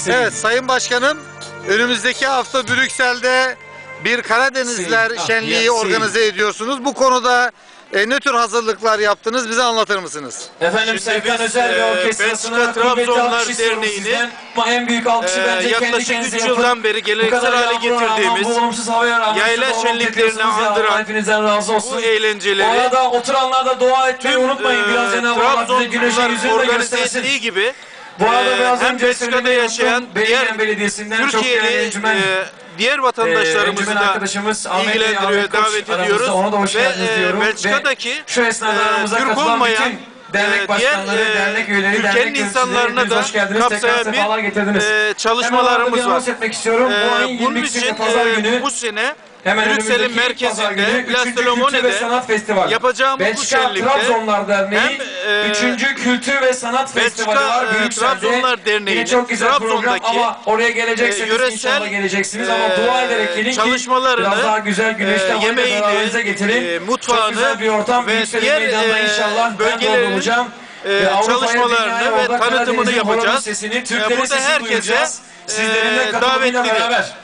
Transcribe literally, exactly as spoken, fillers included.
Evet Sayın Başkanım, önümüzdeki hafta Brüksel'de bir Karadenizler Şenliği organize ediyorsunuz. Bu konuda e, ne tür hazırlıklar yaptınız? Bize anlatır mısınız? Efendim Serkan Özel ve Orkestrası'na Trabzonlar Derneği'ni en büyük alkışı e, bence yaklaşık üç yıldan beri geleneksel hale getirdiğimiz yayla şenliklerini andıran bu eğlenceleri orada oturanlar da dua etmeyi tüm unutmayın. Biraz e, Trabzonlular organize ettiği gibi bu arada biraz e, hem önce Belçika'da yaşayan diğer Türkiye'li e, diğer vatandaşlarımızı da ilgilendiriyor, davet ediyoruz ve e, Belçika'daki şu esnada Türk olmayan dernek başkanları, diğer, dernek üyeleri, ülkenin dernek insanlarına da kapsayan bir e, çalışmalarımız var. E, bunun için e, bu sene Brüksel'in merkezinde Place de la Monnaie'de yapacağımız bu şenlikte Trabzonlar Derneği hem e, üçüncü Kültür ve Sanat Festivali var Belçika Brüksel'de. Derneği'nin çok güzel Trabzon'daki ama oraya gelecekseniz e, yöresel inşallah geleceksiniz ama dua ederek gelin ki çalışmalarını, biraz daha güzel güneşte e, yemeğini, getirin. E, mutfağını çok güzel bir ortam ve Brüksel'in diğer meydanında e, inşallah bölgelerin olacağım. E, çalışmalarını ve tanıtımını yapacağız. E, burada herkese e, davetlidir.